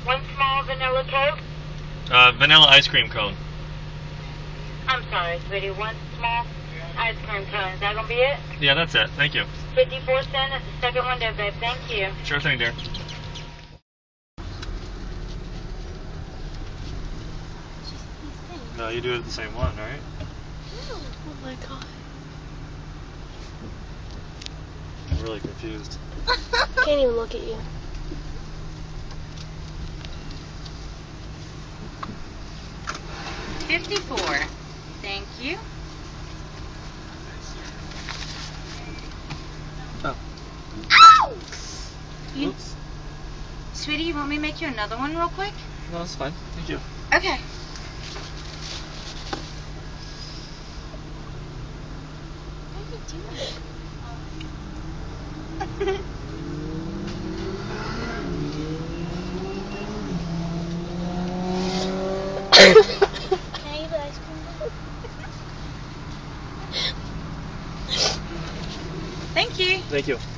One small vanilla Coke. Vanilla ice cream cone. I'm sorry, sweetie. One small ice cream cone. Is that gonna be it? Yeah, that's it. Thank you. 54 cents at the second window, babe. Thank you. Sure thing, dear. No, you do it at the same one, right? Oh my god. I'm really confused. Can't even look at you. $54. Thank you. Oh. Ow! Oops. Sweetie, you want me to make you another one real quick? No, that's fine. Thank you. Okay. What are you doing? Can I eat the ice cream? Thank you. Thank you.